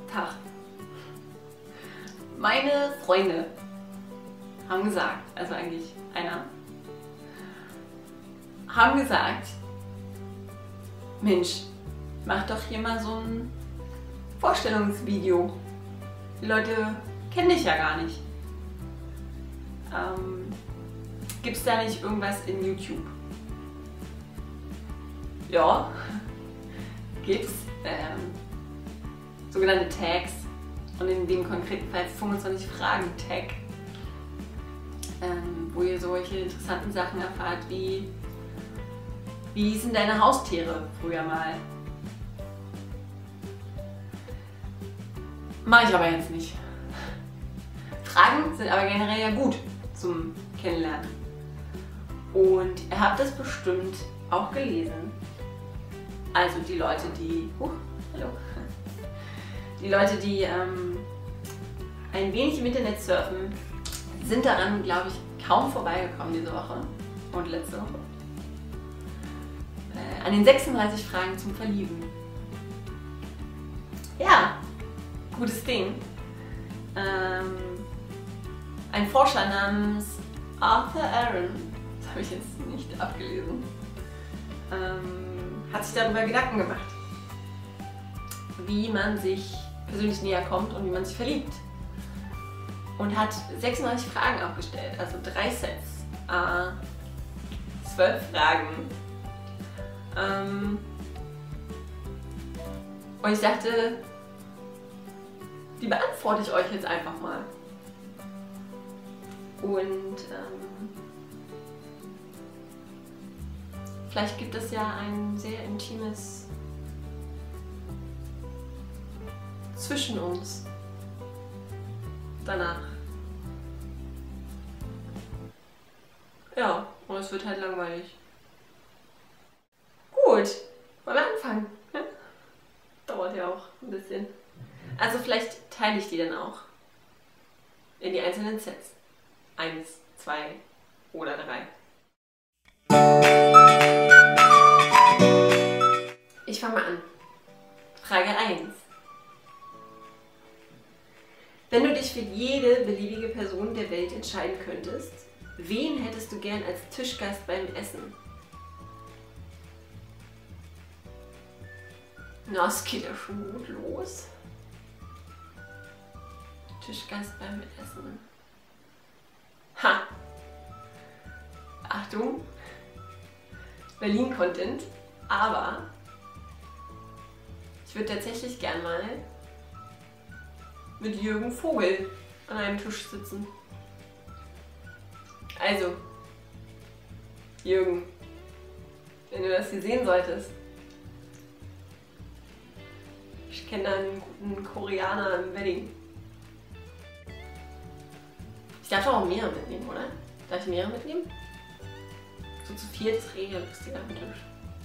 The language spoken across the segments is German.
Tag. Meine Freunde haben gesagt, also eigentlich einer, haben gesagt, Mensch, mach doch hier mal so ein Vorstellungsvideo. Die Leute kennen dich ja gar nicht. Gibt es da nicht irgendwas in YouTube? Ja, gibt's. Sogenannte Tags und in dem konkreten Fall 25 Fragen Tag, wo ihr solche interessanten Sachen erfahrt wie hießen deine Haustiere früher mal? Mache ich aber jetzt nicht. Fragen sind aber generell ja gut zum Kennenlernen. Und ihr habt das bestimmt auch gelesen. Also die Leute, die... hallo. Die Leute, die ein wenig im Internet surfen, sind daran, glaube ich, kaum vorbeigekommen diese Woche und letzte Woche. An den 36 Fragen zum Verlieben. Ja, gutes Ding. Ein Forscher namens Arthur Aaron, das habe ich jetzt nicht abgelesen, hat sich darüber Gedanken gemacht, wie man sich persönlich näher kommt und wie man sich verliebt. Und hat 36 Fragen aufgestellt, also 3 Sets, 12 Fragen. Und ich dachte, die beantworte ich euch jetzt einfach mal. Und vielleicht gibt es ja ein sehr intimes zwischen uns danach. Ja, und es wird halt langweilig. Gut, wollen wir anfangen? Ne? Dauert ja auch ein bisschen. Also vielleicht teile ich die dann auch in die einzelnen Sets. 1, 2 oder 3. Ich fange mal an. Frage 1. Wenn du dich für jede beliebige Person der Welt entscheiden könntest, wen hättest du gern als Tischgast beim Essen? Na, es geht ja schon gut los. Tischgast beim Essen. Ha! Achtung! Berlin-Content, aber ich würde tatsächlich gern mal mit Jürgen Vogel an einem Tisch sitzen. Also, Jürgen, wenn du das hier sehen solltest, ich kenne da einen guten Koreaner im Wedding. Ich darf doch auch mehrere mitnehmen, oder? Darf ich mehrere mitnehmen? So zu 4 ist realistisch am Tisch.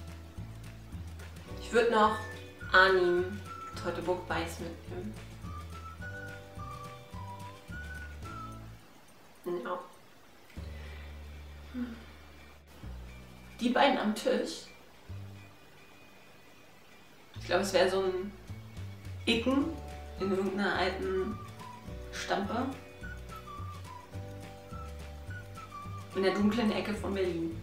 Ich würde noch Arnim Teutoburg-Weiß mitnehmen. Ja. Die beiden am Tisch. Ich glaube, es wäre so ein Icken in irgendeiner alten Stampe. In der dunklen Ecke von Berlin.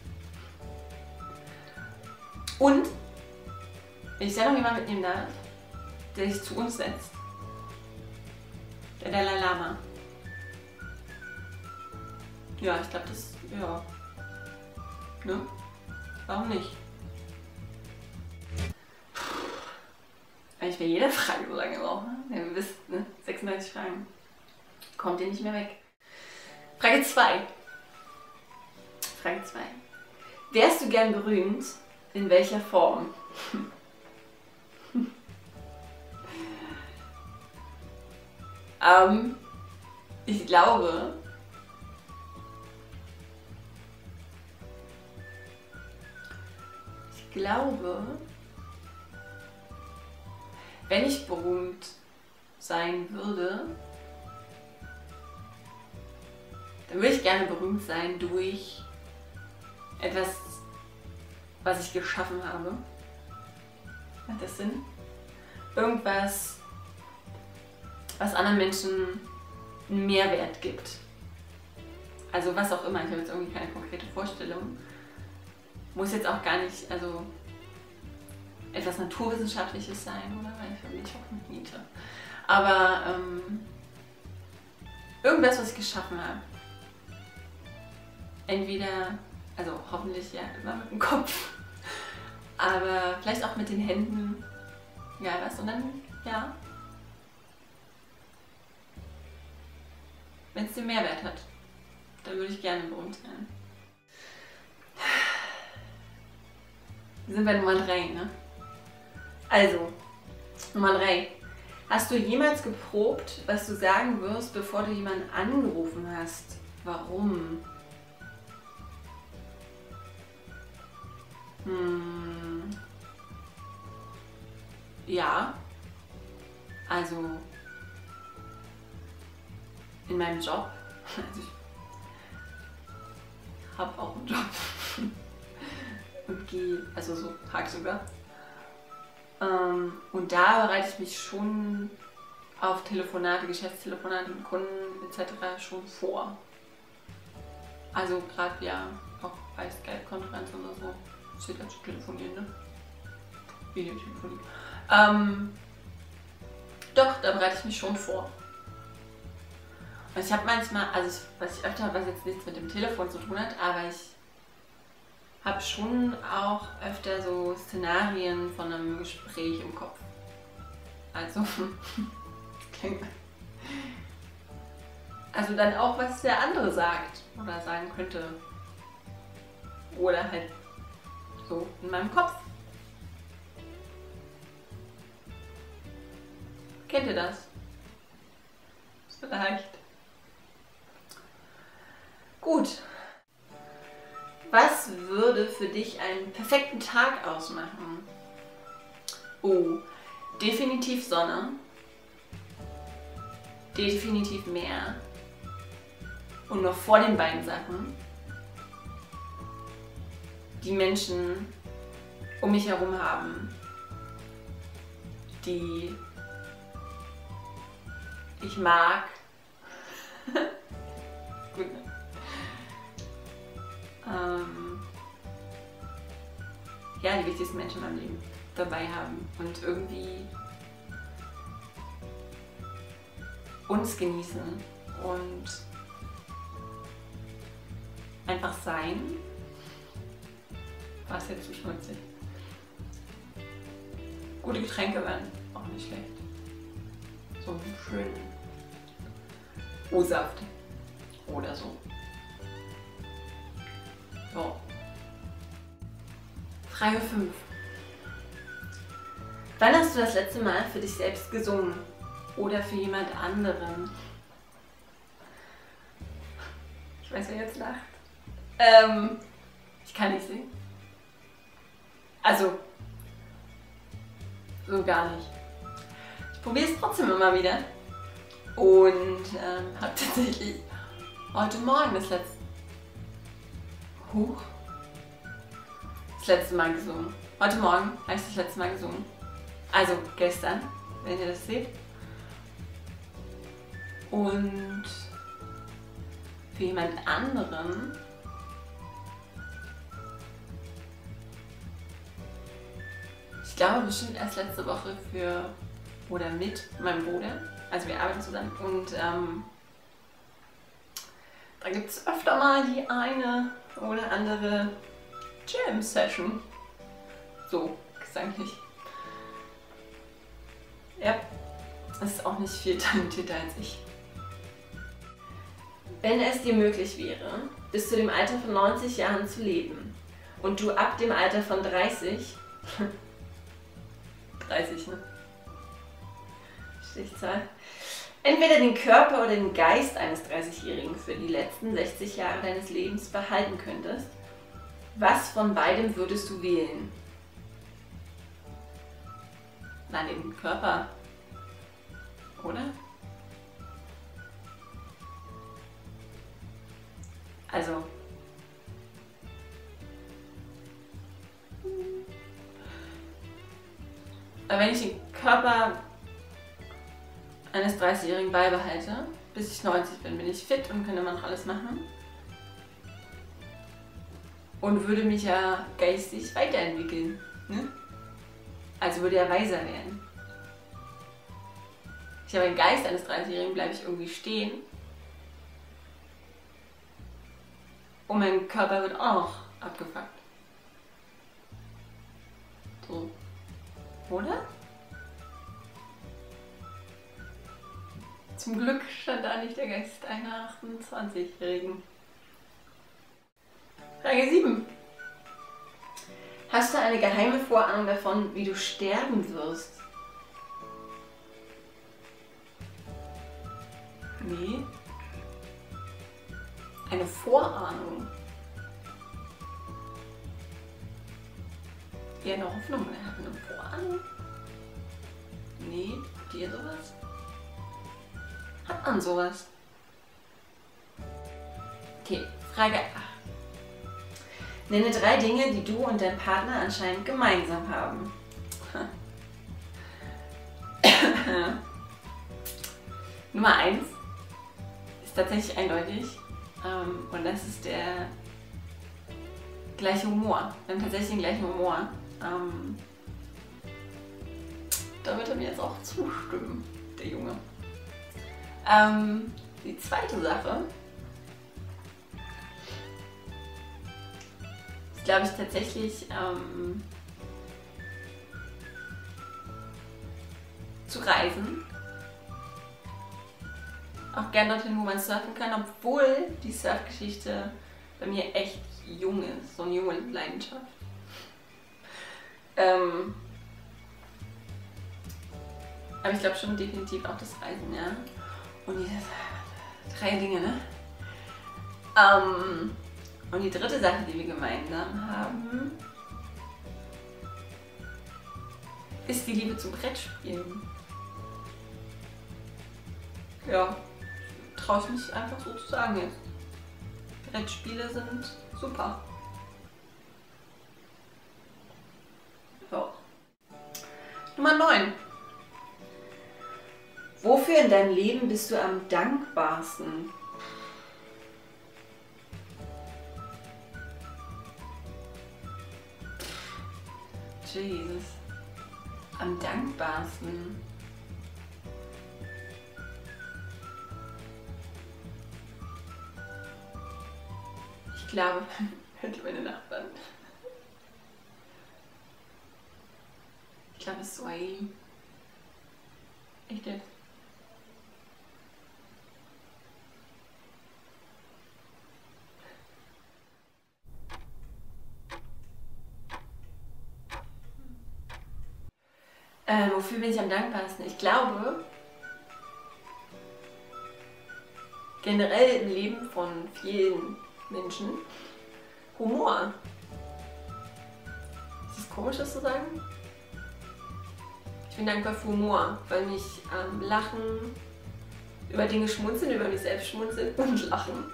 Und, wenn ich selber jemanden mitnehmen darf, der sich zu uns setzt. Der Dalai Lama. Ja, ich glaube, das, ja. Ne? Warum nicht? Eigentlich bei jeder Frage so lange brauchen. Ja, ihr wisst, ne? 36 Fragen. Kommt ihr nicht mehr weg. Frage 2. Frage 2. Wärst du gern berühmt? In welcher Form? Ich glaube, wenn ich berühmt sein würde, dann würde ich gerne berühmt sein durch etwas, was ich geschaffen habe. Macht das Sinn? Irgendwas, was anderen Menschen einen Mehrwert gibt. Also was auch immer, ich habe jetzt irgendwie keine konkrete Vorstellung. Muss jetzt auch gar nicht, also etwas Naturwissenschaftliches sein, oder? Weil ich mich auch nicht niete. Aber irgendwas, was ich geschaffen habe. Entweder, also hoffentlich ja immer mit dem Kopf, aber vielleicht auch mit den Händen. Ja, was? Und dann, ja. Wenn es den Mehrwert hat, dann würde ich gerne berühmt sein. Sind wir Nummer 3, ne? Also, Nummer 3. Hast du jemals geprobt, was du sagen wirst, bevor du jemanden angerufen hast? Warum? Ja. Also, in meinem Job. Also ich habe auch einen Job. Und gehe, also so tagsüber. Und da bereite ich mich schon auf Telefonate, Geschäftstelefonate mit Kunden etc. schon vor. Also gerade ja auch bei Skype-Konferenzen oder so, steht ja zu telefonieren, ne? Videotelefonie. Doch, da bereite ich mich schon vor. Und ich habe manchmal, also was ich öfter habe, was jetzt nichts mit dem Telefon zu tun hat, aber ich habe schon auch öfter so Szenarien von einem Gespräch im Kopf. Also, also dann auch, was der andere sagt oder sagen könnte. Oder halt so in meinem Kopf. Kennt ihr das? Vielleicht. Gut. Was würde für dich einen perfekten Tag ausmachen? Oh, definitiv Sonne. Definitiv Meer. Und noch vor den beiden Sachen die Menschen um mich herum haben, die ich mag. Gut. Ja, die wichtigsten Menschen in meinem Leben dabei haben und irgendwie uns genießen und einfach sein. War es jetzt zu schmutzig. Gute Getränke wären auch nicht schlecht. So einen schönen O-Saft oder so. So. Frage 5. Wann hast du das letzte Mal für dich selbst gesungen? Oder für jemand anderen? Ich weiß, wer jetzt lacht. Ich kann nicht singen. Also, so gar nicht. Ich probiere es trotzdem immer wieder. Und habe tatsächlich heute Morgen das letzte Mal gesungen. Heute Morgen habe ich das letzte Mal gesungen. Also gestern, wenn ihr das seht. Und für jemand anderen ich glaube bestimmt erst letzte Woche mit meinem Bruder. Also wir arbeiten zusammen und da gibt es öfter mal die eine oder andere Jam-Session. So, gesanglich. Ja, das ist auch nicht viel talentierter als ich. Wenn es dir möglich wäre, bis zu dem Alter von 90 Jahren zu leben und du ab dem Alter von 30, 30, ne? Stichzahl. Entweder den Körper oder den Geist eines 30-Jährigen für die letzten 60 Jahre deines Lebens behalten könntest, was von beidem würdest du wählen? Na, den Körper. Oder? Also. Aber wenn ich den Körper eines 30-Jährigen beibehalte. Bis ich 90 bin ich fit und kann immer noch alles machen. Und würde mich ja geistig weiterentwickeln. Ne? Also würde ja weiser werden. Ich habe den Geist eines 30-Jährigen, bleibe ich irgendwie stehen. Und mein Körper wird auch noch abgefuckt. So. Oder? Zum Glück stand da nicht der Geist einer 28-Jährigen. Frage 7. Hast du eine geheime Vorahnung davon, wie du sterben wirst? Nee. Eine Vorahnung. Eher eine Hoffnung, oder hat eine Vorahnung? Nee, habt ihr sowas? Hat man sowas? Okay, Frage 8. Nenne 3 Dinge, die du und dein Partner anscheinend gemeinsam haben. Nummer 1 ist tatsächlich eindeutig und das ist der gleiche Humor. Wir haben tatsächlich den gleichen Humor. Da wird er mir jetzt auch zustimmen, der Junge. Die zweite Sache ist, glaube ich, tatsächlich zu reisen. Auch gern dorthin, wo man surfen kann, obwohl die Surfgeschichte bei mir echt jung ist, so eine junge Leidenschaft. Aber ich glaube schon definitiv auch das Reisen, ja. Und die 3 Dinge, ne? Und die dritte Sache, die wir gemeinsam haben, ist die Liebe zum Brettspielen. Ja, traue ich mich einfach so zu sagen jetzt. Brettspiele sind super. Ja. Nummer 9. Wofür in deinem Leben bist du am dankbarsten? Jesus. Am dankbarsten. Ich glaube, meine Nachbarn. Ich glaube, es ist Swahili. Echt jetzt? Wofür bin ich am dankbarsten? Ich glaube, generell im Leben von vielen Menschen, Humor. Ist das komisch, das zu sagen? Ich bin dankbar für Humor, weil mich Lachen, über Dinge schmunzeln, über mich selbst schmunzeln und lachen.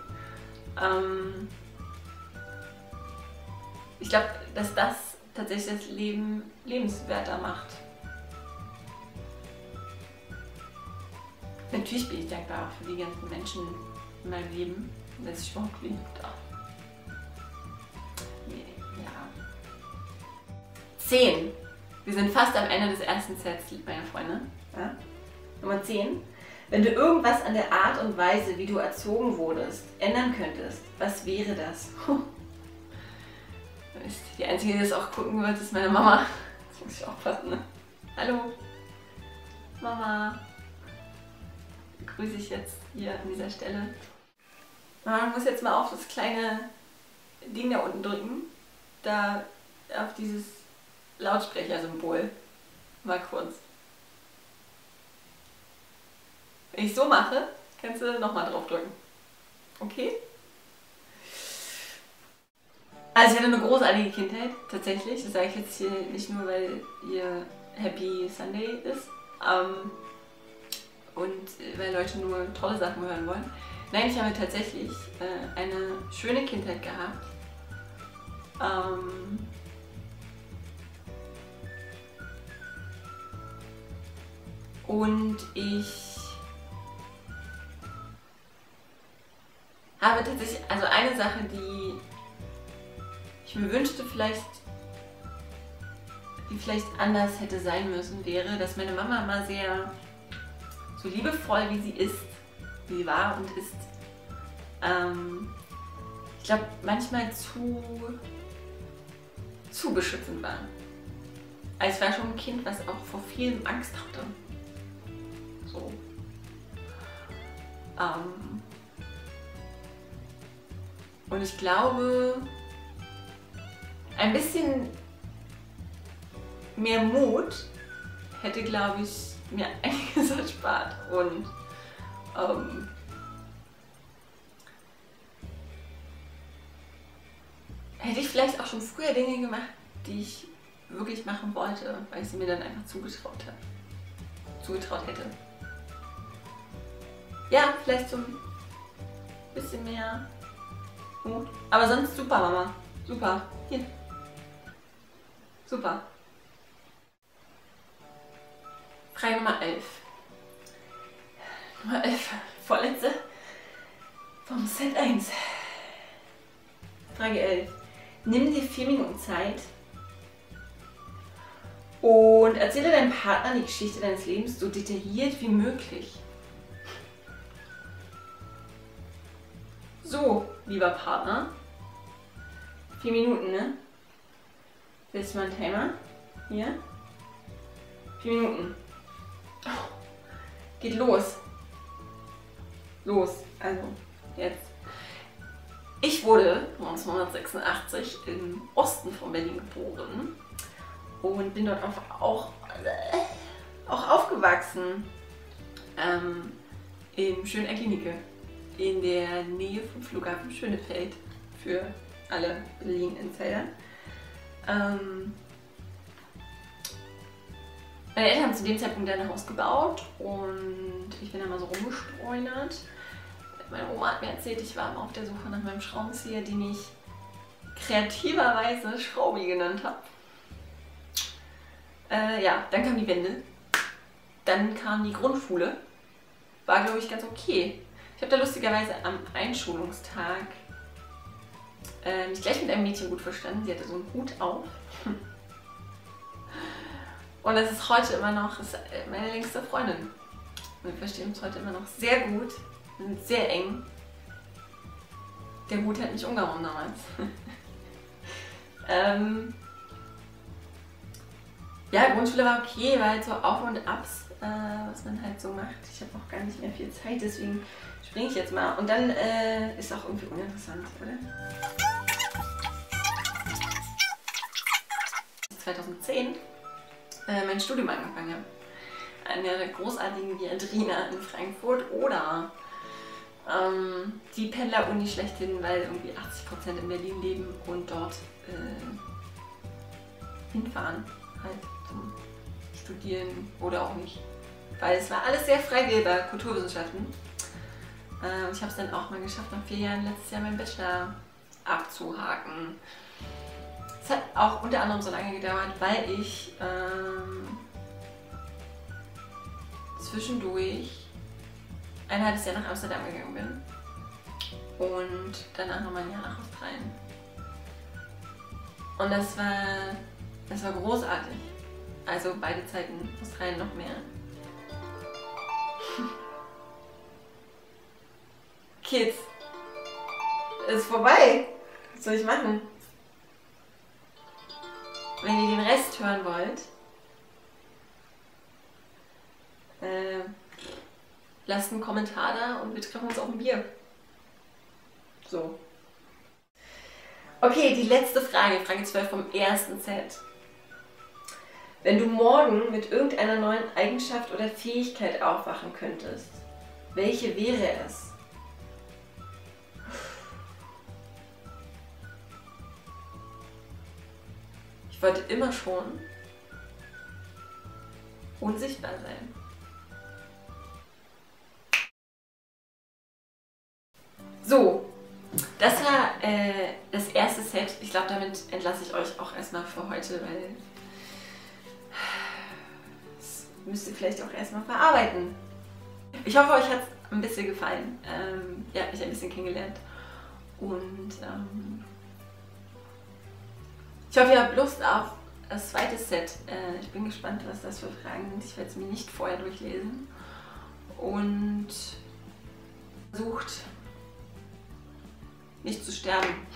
Ich glaube, dass das tatsächlich das Leben lebenswerter macht. Natürlich bin ich dankbar auch für die ganzen Menschen in meinem Leben, dass ich überhaupt leben darf. Ja. 10. Wir sind fast am Ende des ersten Sets, meine Freunde. Ja? Nummer 10. Wenn du irgendwas an der Art und Weise, wie du erzogen wurdest, ändern könntest, was wäre das? Die Einzige, die das auch gucken wird, ist meine Mama. Das muss ich aufpassen, ne? Hallo, Mama. Grüße ich jetzt hier an dieser Stelle. Man muss jetzt mal auf das kleine Ding da unten drücken. Da auf dieses Lautsprechersymbol. Mal kurz. Wenn ich so mache, kannst du nochmal drauf drücken. Okay? Also ich hatte eine großartige Kindheit, tatsächlich. Das sage ich jetzt hier nicht nur, weil hier Happy Sunday ist. Und weil Leute nur tolle Sachen hören wollen. Nein, ich habe tatsächlich eine schöne Kindheit gehabt. Und ich habe tatsächlich, also eine Sache, die ich mir wünschte, die vielleicht anders hätte sein müssen, wäre, dass meine Mama mal sehr so liebevoll, wie sie war und ist, ich glaube, manchmal zu beschützend war. Also ich war schon ein Kind, was auch vor vielem Angst hatte. So. Und ich glaube, ein bisschen mehr Mut hätte, glaube ich, mir einiges erspart. Und hätte ich vielleicht auch schon früher Dinge gemacht, die ich wirklich machen wollte, weil ich sie mir dann einfach zugetraut hätte. Ja, vielleicht so ein bisschen mehr Mut. Aber sonst super, Mama. Super. Hier. Super. Frage Nummer 11. Nummer 11. Vorletzte. Vom Set 1. Frage 11. Nimm dir 4 Minuten Zeit und erzähle deinem Partner die Geschichte deines Lebens so detailliert wie möglich. So, lieber Partner. 4 Minuten, ne? Willst du mal einen Timer? Hier. 4 Minuten. Oh, geht los. Los, also jetzt. Ich wurde 1986 im Osten von Berlin geboren und bin dort auch aufgewachsen. Im schönen Eckinicke, in der Nähe vom Flughafen Schönefeld, für alle Berlin-Insider. Meine Eltern haben zu dem Zeitpunkt ein Haus gebaut und ich bin da mal so rumgestreunert. Meine Oma hat mir erzählt, ich war immer auf der Suche nach meinem Schraubenzieher, den ich kreativerweise Schraubi genannt habe. Ja, dann kam die Wende. Dann kam die Grundschule. War, glaube ich, ganz okay. Ich habe da lustigerweise am Einschulungstag mich gleich mit einem Mädchen gut verstanden. Sie hatte so einen Hut auf. Und das ist heute immer noch meine längste Freundin. Wir verstehen uns heute immer noch sehr gut. Wir sind sehr eng. Der Hut hat mich umgehauen damals. Ja, Grundschule war okay, war halt so Auf und Abs, was man halt so macht. Ich habe auch gar nicht mehr viel Zeit, deswegen springe ich jetzt mal. Und dann ist auch irgendwie uninteressant, oder? 2010 mein Studium angefangen habe. An der großartigen Viadrina in Frankfurt oder die Pendler-Uni schlechthin, weil irgendwie 80% in Berlin leben und dort hinfahren, halt zum Studieren oder auch nicht. Weil es war alles sehr frei wählbar, Kulturwissenschaften. Ich habe es dann auch mal geschafft, nach 4 Jahren letztes Jahr meinen Bachelor abzuhaken. Es hat auch unter anderem so lange gedauert, weil ich zwischendurch ein halbes Jahr nach Amsterdam gegangen bin und danach nochmal ein Jahr nach Australien. Und das war großartig. Also beide Zeiten, Australien noch mehr. Kids, ist vorbei. Was soll ich machen? Wenn ihr den Rest hören wollt, lasst einen Kommentar da und wir treffen uns auf ein Bier. So. Okay, die letzte Frage, Frage 12 vom ersten Set. Wenn du morgen mit irgendeiner neuen Eigenschaft oder Fähigkeit aufwachen könntest, welche wäre es? Ich wollte immer schon unsichtbar sein. So, das war das erste Set. Ich glaube, damit entlasse ich euch auch erstmal für heute, weil das müsst ihr vielleicht auch erstmal verarbeiten. Ich hoffe, euch hat es ein bisschen gefallen. Ihr habt mich ein bisschen kennengelernt. Und ich hoffe, ihr habt Lust auf das zweite Set. Ich bin gespannt, was das für Fragen sind. Ich werde es mir nicht vorher durchlesen. Und versucht nicht zu sterben.